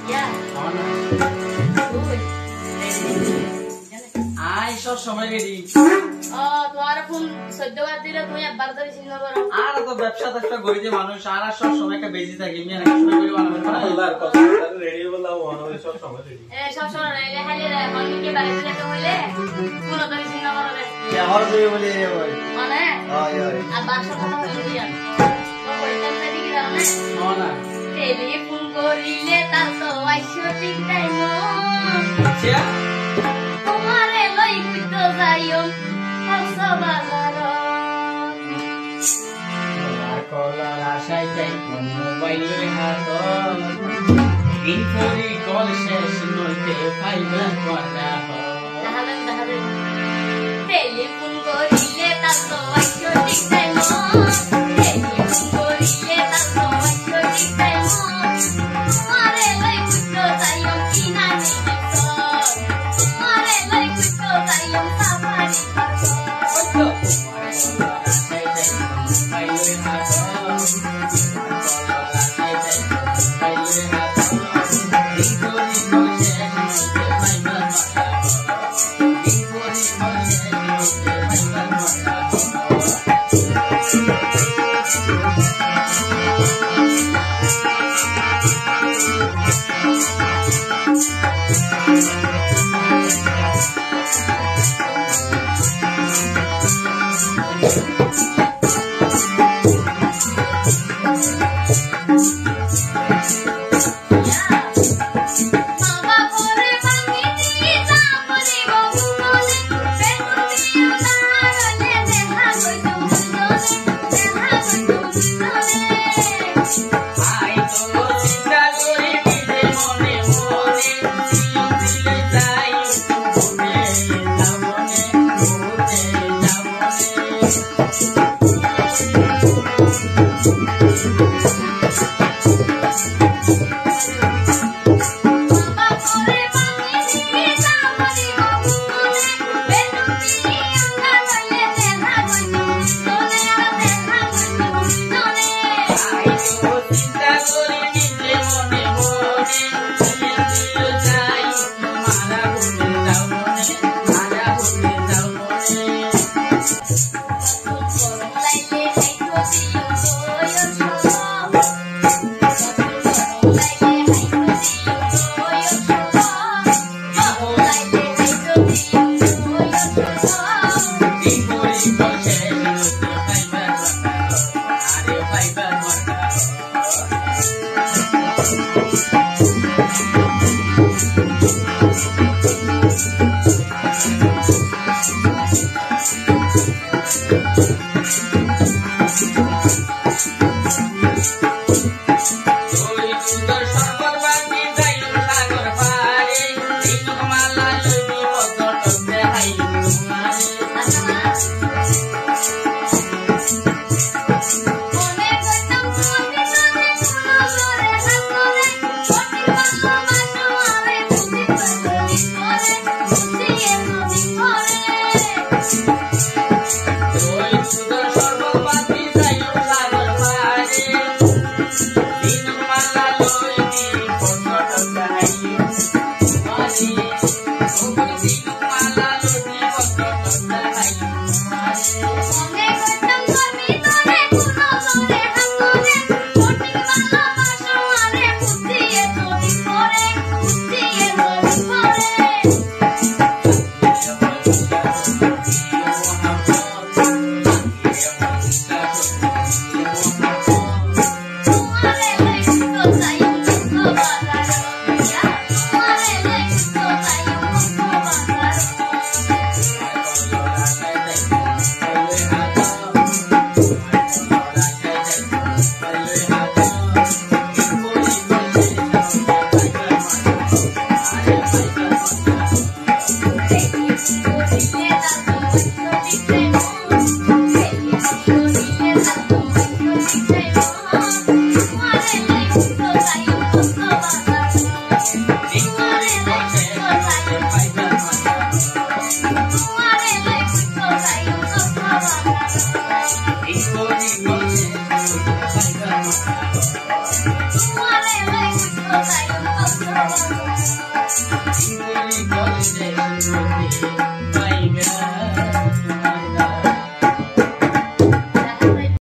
Ya. I সব সময় ready তোমার ফোন 14 বার দিলে তুমি একবার ধরে চিন্তা করো আর তো ব্যবসা গরিব মানুষ আর সব সময় একটা বেজি থাকি আমি আর সময় করে বানাবেন আল্লাহর কসম রেডি বললাম ওই সব সময় রেডি সব সময় রেডি খালি মনিকে বাড়িতে যেতে হইলে কোন ধরে চিন্তা করো রে আমার দুই বলি রে ভাই মানে আয় আয় আর বাসা কথা হইল দিয়া তো কইতাম না দিকে দাও না না টেলিফোন করিলে তার তো আইসো ঠিক টাইম আচ্ছা তোমারে লই কইতো যাইও হাসা বাজার কলার আশায় যাই মোবাইলের হাত ইনফোরি কল শেষ নইতে ফাইবা করা দাহাবেন টেলিফোন করিলে তার তো আইসো ঠিক টাইম টেলিফোন করিলে তার তো আইসো ঠিক টাইম তোমারে লই কইতো যাইও কিনা নিছো তোমারে লই কইতো যাইও সাফারি করো Hãy subscribe cho kênh Ghiền Mì Gõ để không bỏ lỡ Thank you.